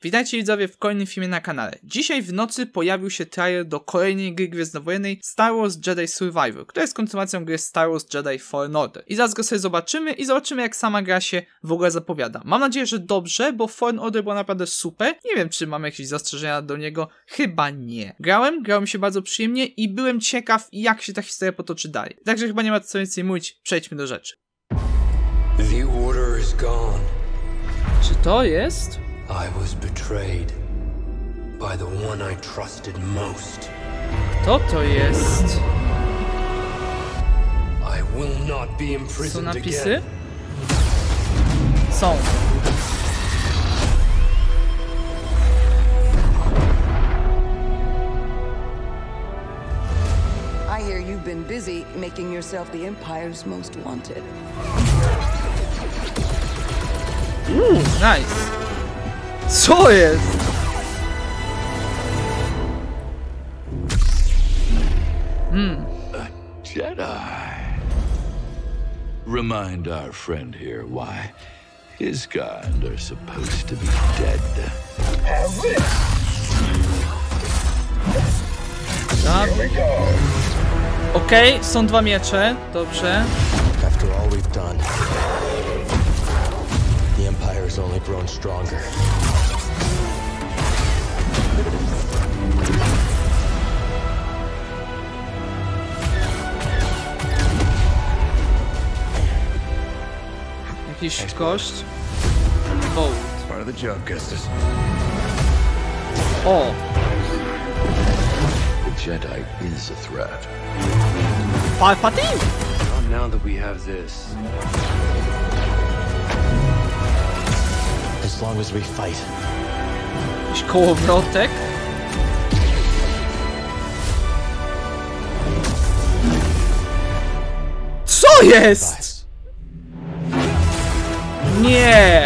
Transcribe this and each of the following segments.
Witajcie widzowie w kolejnym filmie na kanale. Dzisiaj w nocy pojawił się trailer do kolejnej gry gwiezdnowojennej Star Wars Jedi Survivor, która jest kontynuacją gry Star Wars Jedi Fallen Order. I zaraz go sobie zobaczymy i zobaczymy jak sama gra się w ogóle zapowiada. Mam nadzieję, że dobrze, bo Fallen Order było naprawdę super. Nie wiem, czy mam jakieś zastrzeżenia do niego. Chyba nie. Grałem się bardzo przyjemnie i byłem ciekaw, jak się ta historia potoczy dalej. Także chyba nie ma co więcej mówić, przejdźmy do rzeczy. The order is gone. Czy to jest? I was betrayed by the one I trusted most. Kto to jest? I will not be Są imprisoned napisy? again. Są. I hear you've been busy making yourself the Empire's most wanted. Nice. Co jest? Jedi. Remind our friend here why his kind are supposed to be dead. Okej, są dwa miecze, dobrze. After all we've done, the Empire has only grown stronger. Jakiś kość. Bolt. Part of the job, Gustus. O! The Jedi is a threat. Palpatine? Not now that we have this. As long as we fight. Jakiś kołowrotek? Co jest? Nie!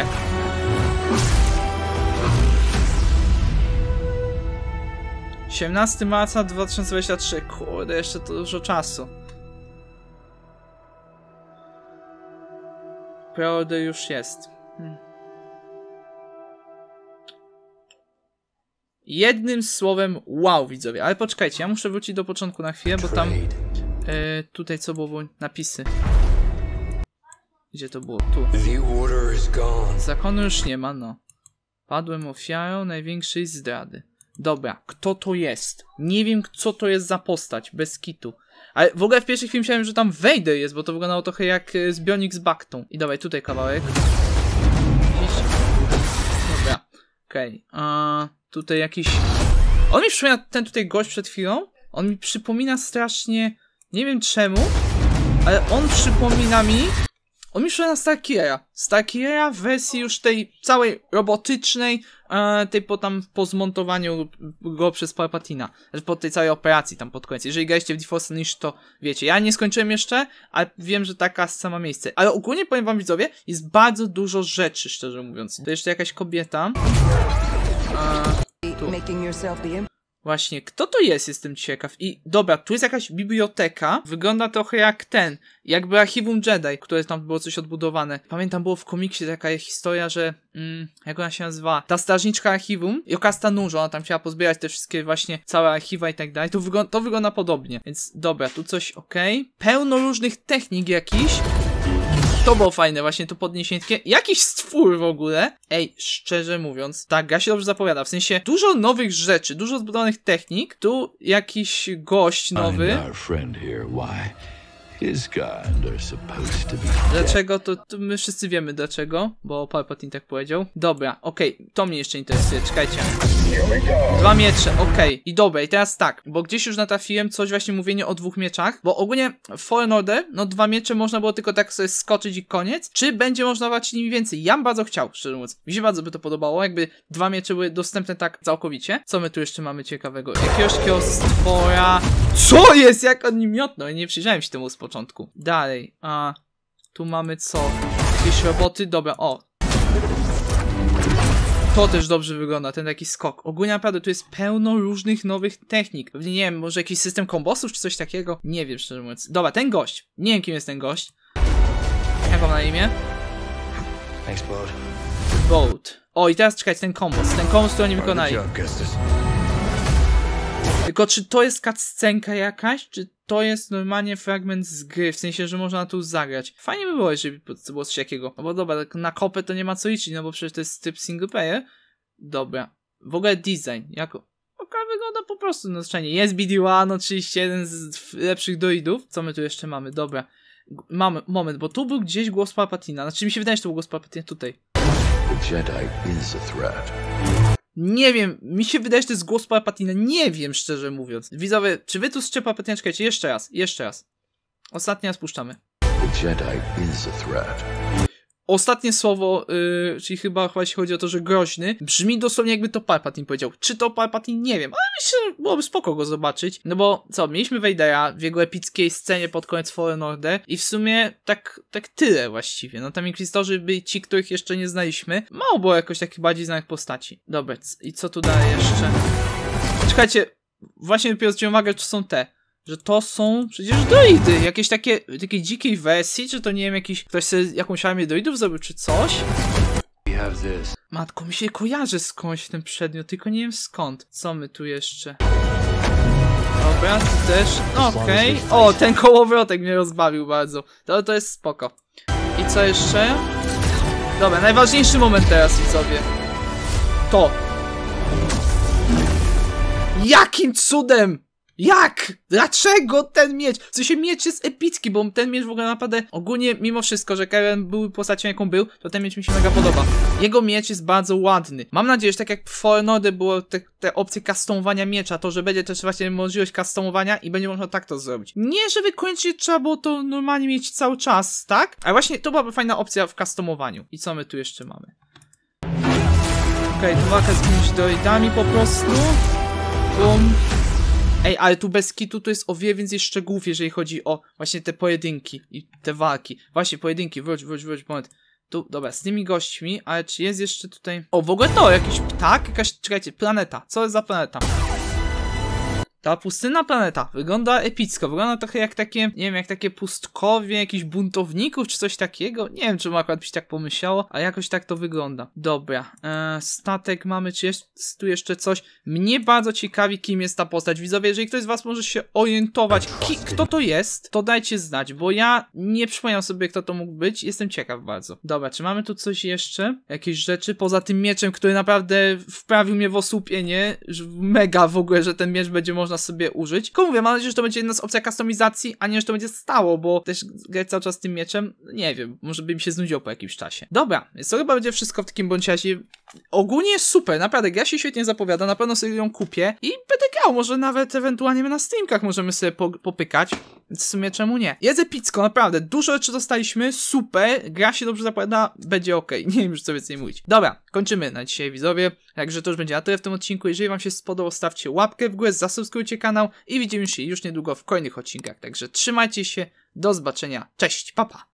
Marca 2023. Kurde, jeszcze to dużo czasu. Preorder już jest. Jednym słowem, wow, widzowie. Ale poczekajcie, ja muszę wrócić do początku na chwilę, bo tam... tutaj co było napisy. Gdzie to było? Tu. The order is gone. Zakonu już nie ma, no. Padłem ofiarą największej zdrady. Dobra, kto to jest? Nie wiem, co to jest za postać, bez kitu. Ale w ogóle w pierwszej chwili myślałem, że tam Vader jest, bo to wyglądało trochę jak zbiornik z Baktą. I dawaj, tutaj kawałek. Dobra, okej. Tutaj jakiś... On mi przypomina, ten tutaj gość przed chwilą. On mi przypomina strasznie... Nie wiem czemu, ale on przypomina mi Starkillera w wersji już tej całej robotycznej, tej po zmontowaniu go przez Palpatina, po tej całej operacji tam pod koniec. Jeżeli graliście w The Force Unleashed, to wiecie, ja nie skończyłem jeszcze, ale wiem, że taka scena ma miejsce. Ale ogólnie powiem wam widzowie, jest bardzo dużo rzeczy, szczerze mówiąc. To jeszcze jakaś kobieta. Tu. Making yourself the Właśnie, kto to jest? Jestem ciekaw. I dobra, tu jest jakaś biblioteka. Wygląda trochę jak jakby archiwum Jedi, które tam było coś odbudowane. Pamiętam, było w komiksie taka historia, że jak ona się nazywa? Ta strażniczka archiwum, Jocasta Nużo, ona tam chciała pozbierać te wszystkie właśnie całe archiwa i tak dalej. To wygląda podobnie. Więc dobra, tu coś okej. Pełno różnych technik jakichś. To było fajne, właśnie to podniesienie takie. Jakiś stwór w ogóle. Ej, szczerze mówiąc, ta gra się dobrze zapowiada. W sensie dużo nowych rzeczy, dużo zbudowanych technik. Tu jakiś gość nowy. Find our friend here why his kind are supposed to be Dlaczego? To my wszyscy wiemy dlaczego, bo Palpatine tak powiedział. Dobra, okej, to mnie jeszcze interesuje, czekajcie. Dwa miecze, okej. I dobra, i teraz tak, bo gdzieś już natrafiłem coś właśnie mówienie o dwóch mieczach, bo ogólnie w Fallen Order, no dwa miecze można było tylko tak sobie skoczyć i koniec. Czy będzie można walczyć nimi więcej? Ja bym bardzo chciał, szczerze mówiąc. Mi się bardzo by to podobało, jakby dwa miecze były dostępne tak całkowicie. Co my tu jeszcze mamy ciekawego? Jakiegoś takiego stwora... Co jest? Jak on nim miotnął? Nie przyjrzałem się temu z początku. Dalej, tu mamy co? Jakieś roboty? Dobra, o. To też dobrze wygląda, ten taki skok. Ogólnie naprawdę tu jest pełno różnych nowych technik. Pewnie nie wiem, może jakiś system kombosów czy coś takiego? Nie wiem, szczerze mówiąc. Dobra, ten gość. Nie wiem, kim jest ten gość. Jak mam na imię? Explode. Boat. O, i teraz czekajcie, ten kombos, który oni wykonali. Tylko czy to jest cutscenka jakaś, czy to jest normalnie fragment z gry, w sensie, że można tu zagrać. Fajnie by było, jeżeli to było coś takiego. No bo dobra, tak na kopę to nie ma co liczyć, no bo przecież to jest typ single player. Dobra. W ogóle design, jako... wygląda po prostu na zwyczajnie. Jest BD-1, oczywiście jeden z lepszych droidów. Co my tu jeszcze mamy? Dobra. Mamy, moment, bo tu był gdzieś głos Palpatina. Znaczy mi się wydaje, że to był głos Palpatina tutaj. The Jedi is a threat. Nie wiem, mi się wydaje, że to jest głos Palpatina. Nie wiem, szczerze mówiąc. Widzowie, czy wy tu z Palpatina czekajcie? Jeszcze raz. Ostatni raz puszczamy. The Jedi is a threat. Ostatnie słowo, czyli chyba jeśli chodzi o to, że groźny, brzmi dosłownie jakby to Palpatine powiedział. Czy to Palpatine? Nie wiem, ale myślę, że byłoby spoko go zobaczyć. No bo co, mieliśmy Vadera w jego epickiej scenie pod koniec Fallen Order i w sumie tak tyle właściwie. No tam Inquisitorzy byli ci, których jeszcze nie znaliśmy. Mało było jakoś takich bardziej znanych postaci. Dobra, i co tu dalej jeszcze? Czekajcie, właśnie dopiero zwróciłem uwagę, czy są te. Że to są przecież droidy, jakieś takiej dzikiej wersji, czy to nie wiem, ktoś sobie jakąś armię droidów zrobił, czy coś? Matko, mi się kojarzy skądś ten przedmiot, tylko nie wiem skąd. Co my tu jeszcze? Dobra, tu też, okej. O, ten kołowrotek mnie rozbawił bardzo. To jest spoko. I co jeszcze? Dobra, najważniejszy moment teraz, widzowie. To. Jakim cudem? Jak? Dlaczego ten miecz? W sensie miecz jest epicki, bo ten miecz w ogóle naprawdę ogólnie, mimo wszystko, że Karen był postacią jaką był, to ten miecz mi się mega podoba. Jego miecz jest bardzo ładny. Mam nadzieję, że tak jak w Fallen Order było te opcje customowania miecza, to że będzie też właśnie możliwość customowania i będzie można tak to zrobić. Nie, że wykończyć trzeba było to normalnie mieć cały czas, tak? Ale właśnie to byłaby fajna opcja w customowaniu. I co my tu jeszcze mamy? Okej, tu walka z jakimiś droidami po prostu. Bum. Ej, ale tu bez kitu to jest o wiele więcej szczegółów, jeżeli chodzi o właśnie te pojedynki i te walki. Właśnie pojedynki, wróć, moment. Tu, dobra, z tymi gośćmi, ale czy jest jeszcze tutaj... O, w ogóle to, jakiś ptak, czekajcie, planeta. Co jest za planeta? Ta pustynna planeta wygląda epicko, wygląda trochę jak takie, nie wiem, jak takie pustkowie jakichś buntowników czy coś takiego. Nie wiem, czemu akurat mi się tak pomyślało, ale jakoś tak to wygląda. Dobra, statek mamy, czy jest tu jeszcze coś? Mnie bardzo ciekawi, kim jest ta postać. Widzowie, jeżeli ktoś z was może się orientować, kto to jest, to dajcie znać, bo ja nie przypominam sobie, kto to mógł być. Jestem ciekaw bardzo. Dobra, czy mamy tu coś jeszcze? Jakieś rzeczy poza tym mieczem, który naprawdę wprawił mnie w osłupienie. Mega w ogóle, że ten miecz będzie można sobie użyć. Tylko mówię, mam nadzieję, że to będzie jedna z opcji customizacji, a nie, że to będzie stało, bo też grać cały czas z tym mieczem, nie wiem, może by mi się znudziło po jakimś czasie. Dobra, więc to chyba będzie wszystko w takim bądź razie. Ogólnie jest super, naprawdę, gra się świetnie zapowiada, na pewno sobie ją kupię i będę grał, może nawet ewentualnie na streamkach możemy sobie popykać, więc w sumie czemu nie. Jest epicko, naprawdę, dużo rzeczy dostaliśmy, super, gra się dobrze zapowiada, będzie okej. Nie wiem już co więcej mówić. Dobra, kończymy na dzisiaj, widzowie, także to już będzie na tyle w tym odcinku. Jeżeli wam się spodobało, stawcie łapkę w górę, zasubskrybujcie kanał i widzimy się już niedługo w kolejnych odcinkach, także trzymajcie się, do zobaczenia, cześć, pa pa!